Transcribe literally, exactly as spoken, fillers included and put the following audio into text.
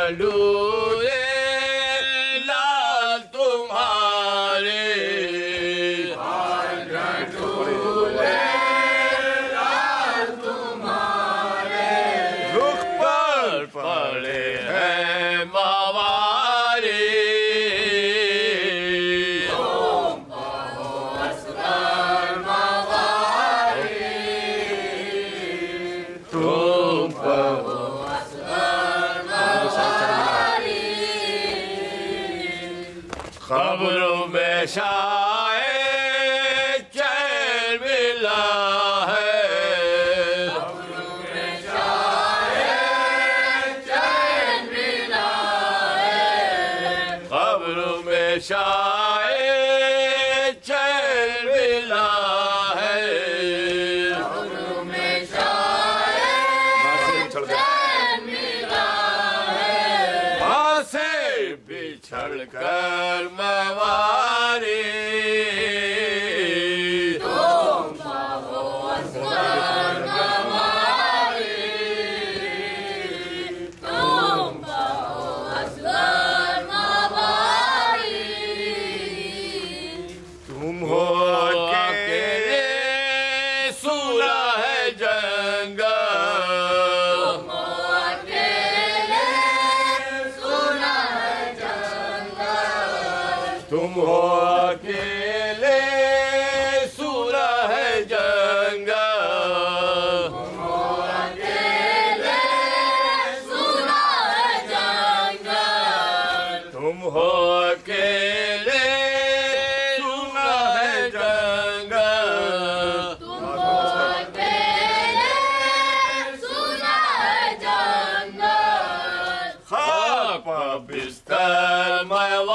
झंडूरे लाल तुम्हारे रुख पर पड़े हैं मावारे तुम पर खबरों में शाये चैन मिला है खबरों में शाये चैन मिला है खबरों में शाये चैन मिला है खबरों में शाये चैन मिला है वहाँ से बिछड़ कर मवारी तुम पाओ असगर मवारी तुम पाओ असगर मवारी तुम हो अकेले सूरा है जंगल तुम हो अकेले सूरा है जंगल तुम हो अकेले सूरा है जंगल तुम हो अकेले सूरा है जंगल तुम हो अकेले सूरा है जंगल तुम हो अकेले सूरा है जंगल खाक पर बिस्तर मवा